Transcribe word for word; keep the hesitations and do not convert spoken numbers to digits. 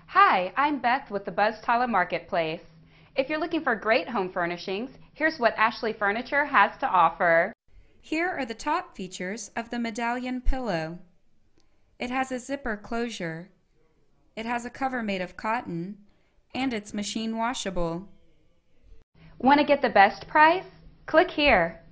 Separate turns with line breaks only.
Hi, I'm Beth with the Buzztala Marketplace. If you're looking for great home furnishings, here's what Ashley Furniture has to offer. Here are the top features of the Medallion Pillow. It has a zipper closure. It has a cover made of cotton, and it's machine washable. Want to get the best price? Click here.